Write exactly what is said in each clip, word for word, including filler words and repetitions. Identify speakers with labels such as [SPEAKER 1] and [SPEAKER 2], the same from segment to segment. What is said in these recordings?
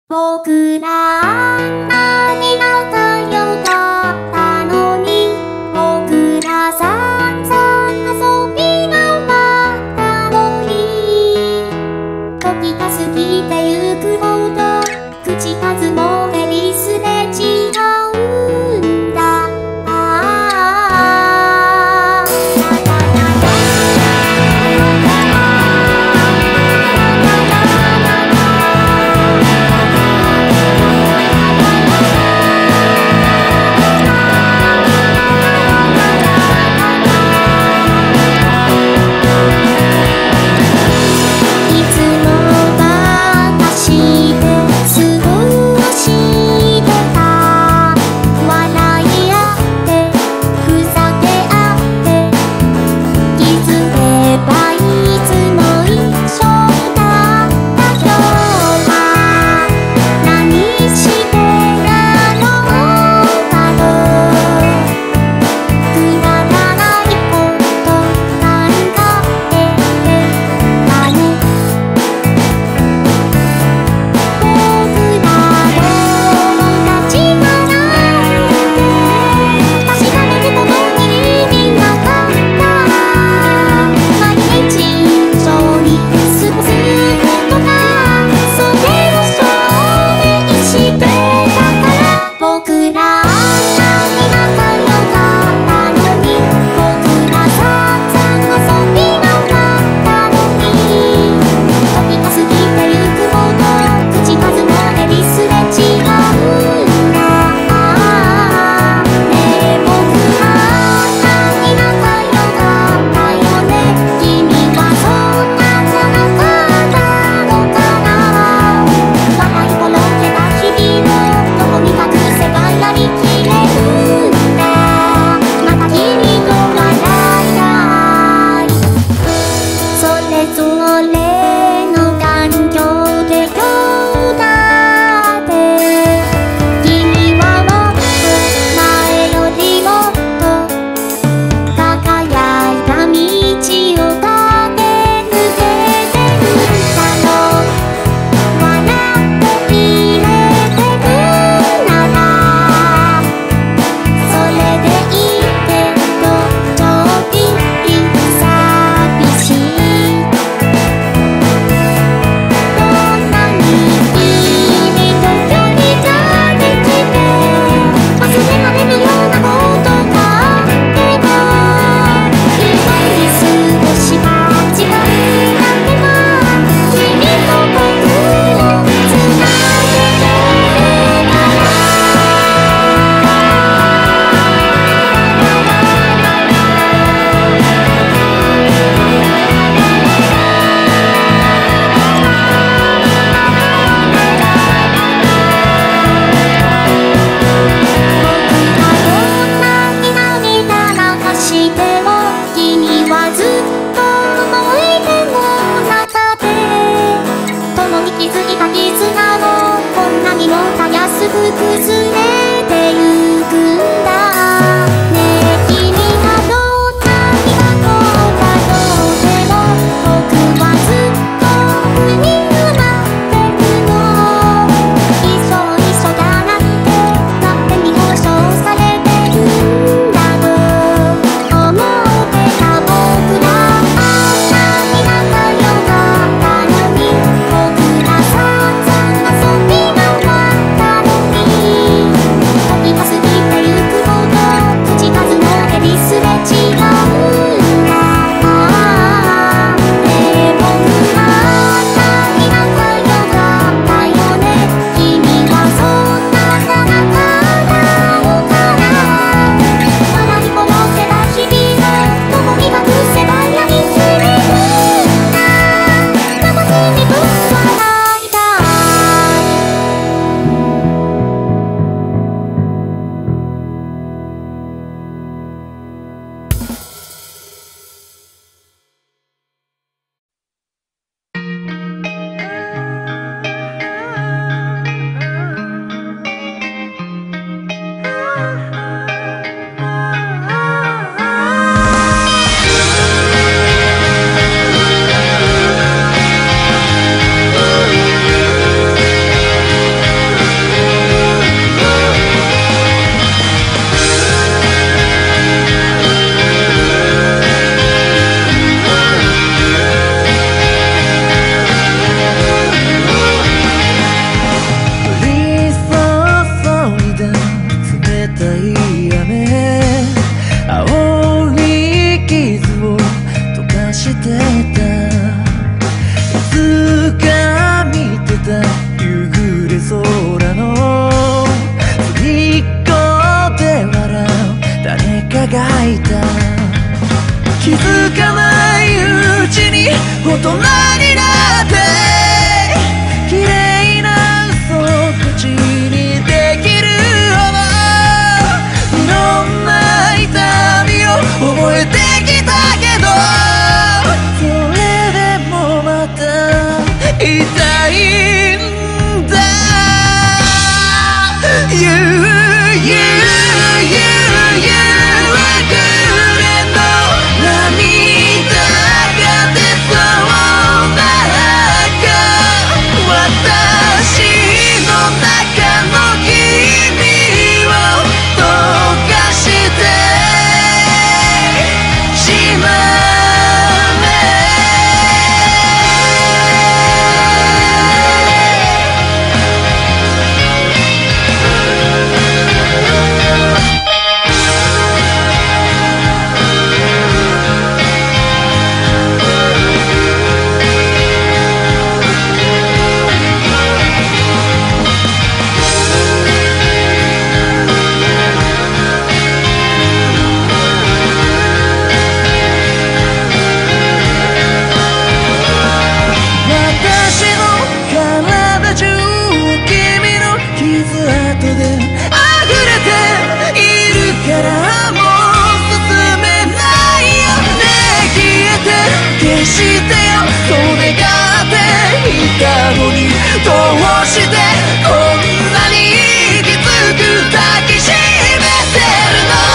[SPEAKER 1] 僕らあんなに仲良かったのに、僕ら散々遊びがまったのに、時が過ぎてゆくほど口数も減りすれ違うんだ。
[SPEAKER 2] 過ぎてゆくしてよそれがって言ったのにどうしてこんなにきつく抱きしめてるの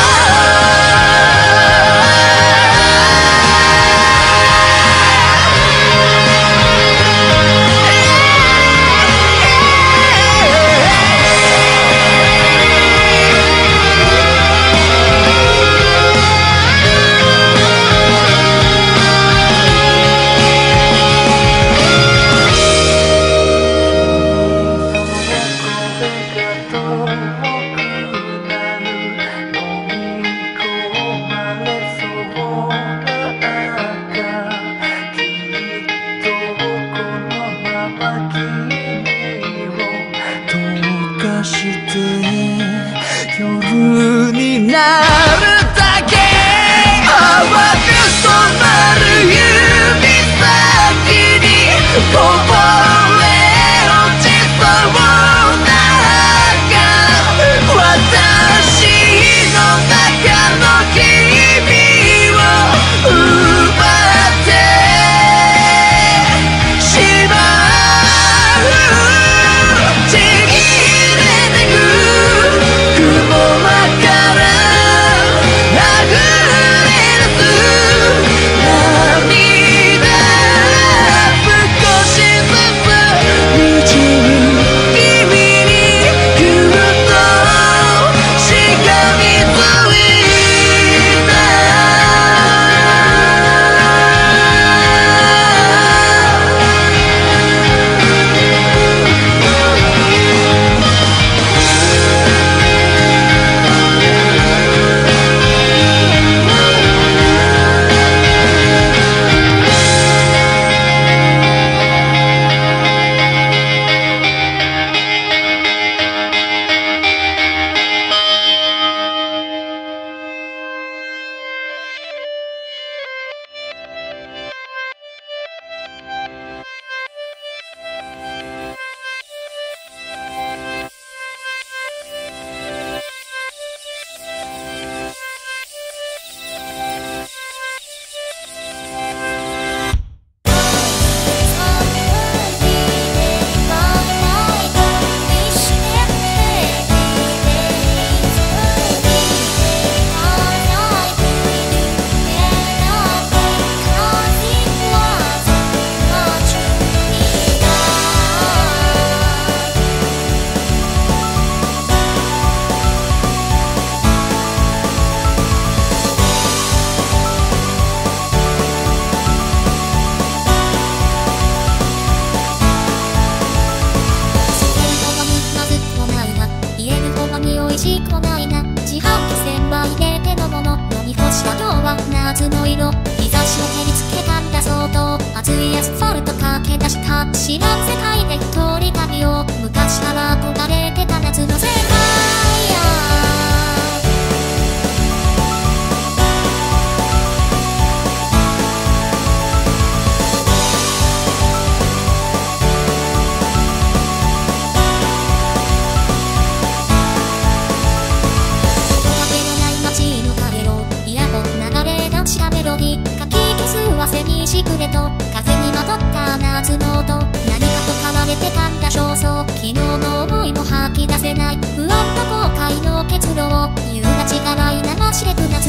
[SPEAKER 2] 夜になるだけ淡く染まる指先にこぼれ落ちそうな赤私の中の君を奪ってしまうちぎれてく雲間から溢れ出す涙少しずつにじむ君にぎゅっとしがみついた夏の色日差しを照りつけたんだそうと熱いアスファルト駆け出した知らん世界で一人旅を昔から憧れてた夏の世界や汗にしくれと風にまとった夏の音何かと変われてたんだ焦燥昨日の思いも吐き出せない不安と後悔の結露を夕立がらい流しれくな